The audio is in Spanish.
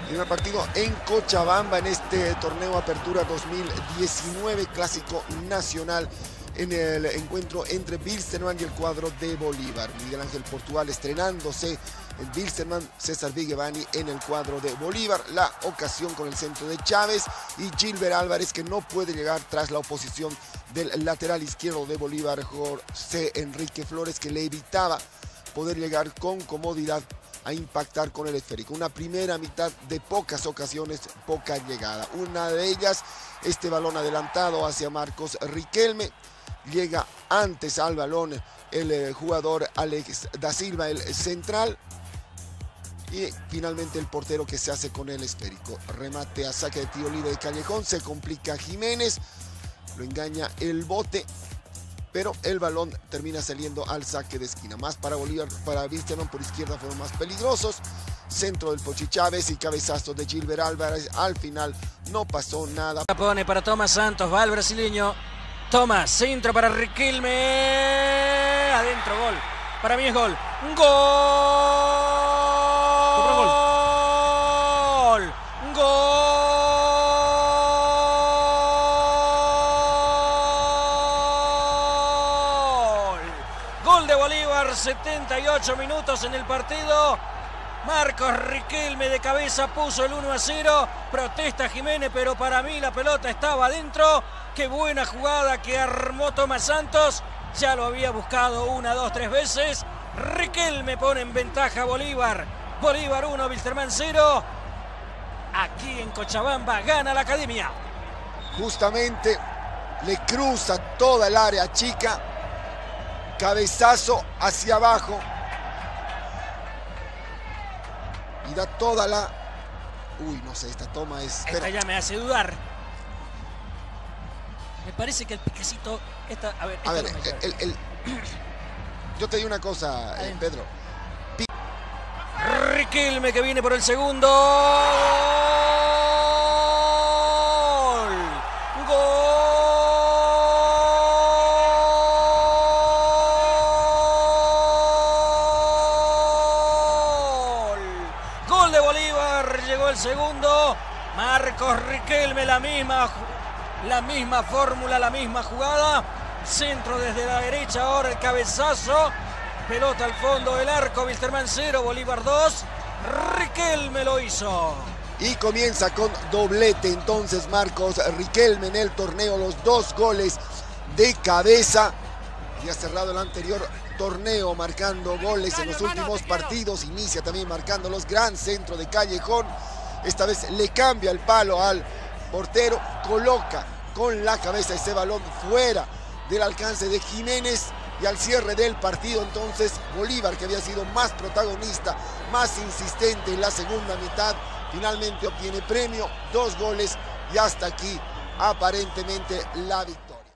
Primer partido en Cochabamba en este torneo Apertura 2019, clásico nacional en el encuentro entre Wilstermann y el cuadro de Bolívar. Miguel Ángel Portugal estrenándose en Wilstermann, César Vigevani en el cuadro de Bolívar. La ocasión con el centro de Chávez y Gilbert Álvarez, que no puede llegar tras la oposición del lateral izquierdo de Bolívar, José Enrique Flores, que le evitaba poder llegar con comodidad a impactar con el esférico. Una primera mitad de pocas ocasiones, poca llegada. Una de ellas, este balón adelantado hacia Marcos Riquelme. Llega antes al balón el jugador Alex da Silva, el central. Y finalmente el portero que se hace con el esférico. Remate a saque de tiro libre de Callejón. Se complica Jiménez. Lo engaña el bote. Pero el balón termina saliendo al saque de esquina. Más para Bolívar, para Wilstermann por izquierda fueron más peligrosos. Centro del Pochi Chávez y cabezazo de Gilbert Álvarez. Al final no pasó nada. Pone para Tomás Santos, va el brasileño. Tomás, centro para Riquelme. Adentro, gol. Para mí es gol. ¡Gol! ¡Gol! ¡Gol! Gol de Bolívar, 78 minutos en el partido. Marcos Riquelme de cabeza puso el 1-0. Protesta Jiménez, pero para mí la pelota estaba adentro. Qué buena jugada que armó Tomás Santos. Ya lo había buscado 1, 2, 3 veces. Riquelme pone en ventaja a Bolívar. Bolívar 1, Wilstermann 0. Aquí en Cochabamba gana la Academia. Justamente le cruza toda el área chica. Cabezazo hacia abajo. Y da toda la... Uy, no sé, esta toma es... Esta ya me hace dudar. Me parece que el piquecito... A ver, yo te digo una cosa, Pedro. Riquelme que viene por el segundo. ¡Gol! ¡Gol! Gol de Bolívar. Llegó el segundo. Marcos Riquelme, la misma fórmula, la misma jugada. Centro desde la derecha, ahora el cabezazo. Pelota al fondo del arco. Wilstermann 0, Bolívar 2. Riquelme lo hizo. Y comienza con doblete entonces Marcos Riquelme en el torneo. Los 2 goles de cabeza. Ya cerrado el anterior torneo marcando goles en los últimos partidos. Inicia también marcándolos. Gran centro de Callejón. Esta vez le cambia el palo al portero. Coloca con la cabeza ese balón fuera del alcance de Jiménez. Y al cierre del partido entonces Bolívar, que había sido más protagonista, más insistente en la segunda mitad, finalmente obtiene premio, 2 goles y hasta aquí aparentemente la victoria.